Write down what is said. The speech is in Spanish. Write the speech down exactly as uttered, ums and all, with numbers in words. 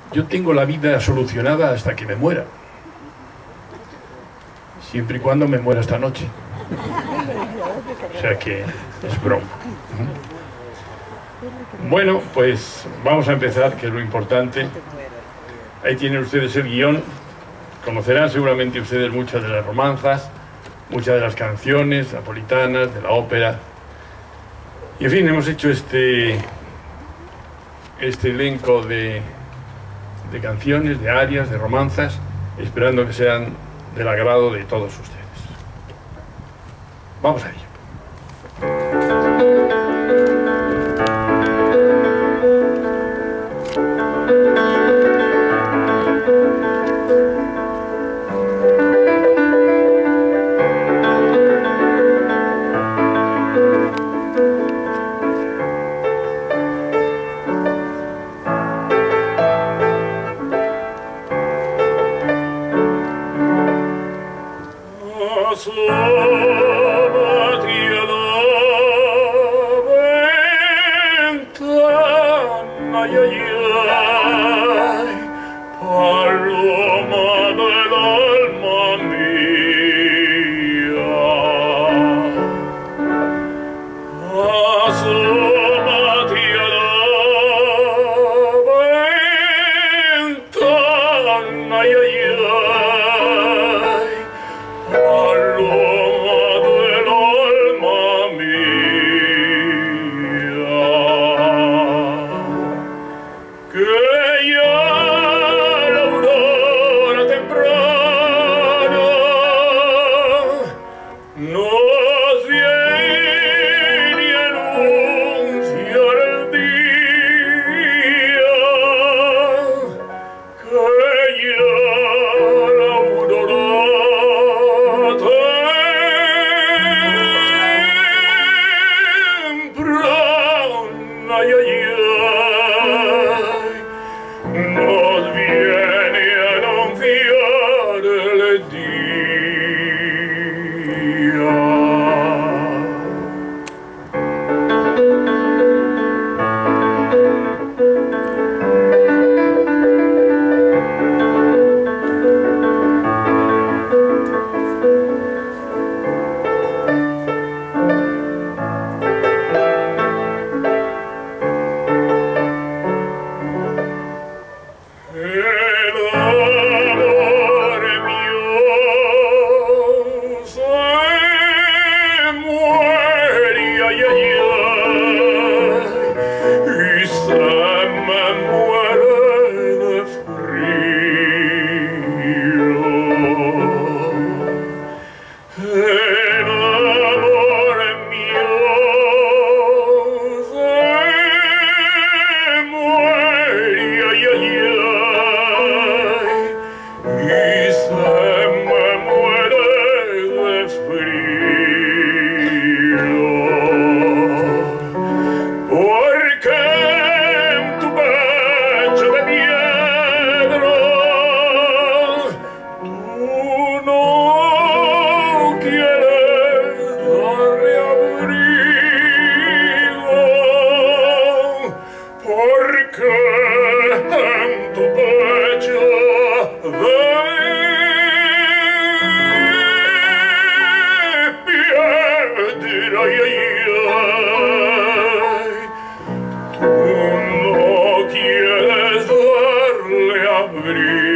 yo tengo la vida solucionada hasta que me muera. Siempre y cuando me muera esta noche. O sea que es broma. Bueno, pues vamos a empezar, que es lo importante. Ahí tienen ustedes el guión. Conocerán seguramente ustedes muchas de las romanzas, muchas de las canciones napolitanas, de la ópera. Y en fin, hemos hecho este, este elenco de, de canciones, de arias, de romanzas, esperando que sean del agrado de todos ustedes. Vamos a ello. Tú no quieres darle abrigo.